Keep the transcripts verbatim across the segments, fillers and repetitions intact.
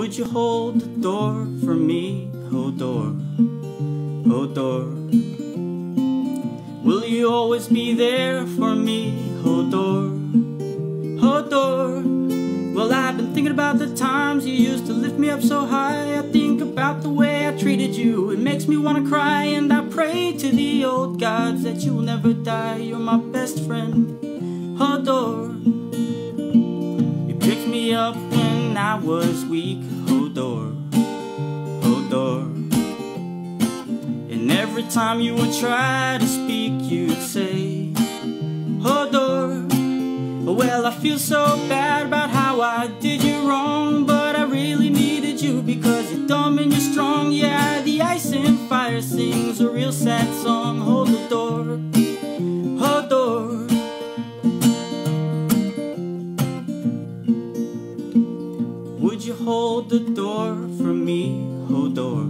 Would you hold the door for me, oh door, oh door? Will you always be there for me, oh door, oh door? Well, I've been thinking about the times you used to lift me up so high. I think about the way I treated you, it makes me wanna cry. And I pray to the old gods that you will never die. You're my best friend, oh door. You picked me up when I was weak, oh door, oh door. And every time you would try to speak, you'd say, oh door. Well, I feel so bad about how I did you wrong, but I really needed you because you're dumb and you're strong. Yeah, the ice and fire sings a real sad song. Hold the door, oh door. Would you hold the door for me, oh door?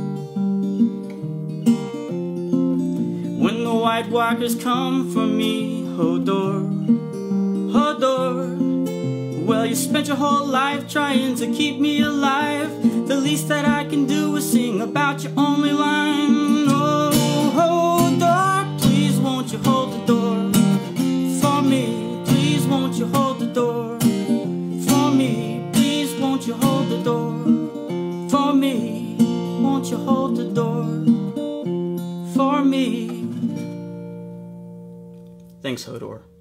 When the White Walkers come for me, oh door, oh door. Well, you spent your whole life trying to keep me alive. The least that I can do is sing about your only line. Oh, oh door, please won't you hold the door for me? Please won't you hold the door for me? Please won't you hold the door for me? Won't you hold the door for me? Thanks, Hodor.